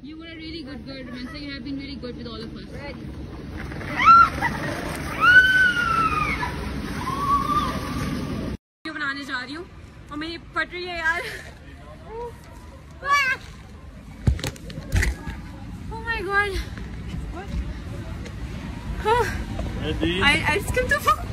You were a really good girl, Romansa. You have been really good with all of us. Ready. Video बनाने जा रही हूँ और मेरी फट रही है यार। Oh my god. I skipped the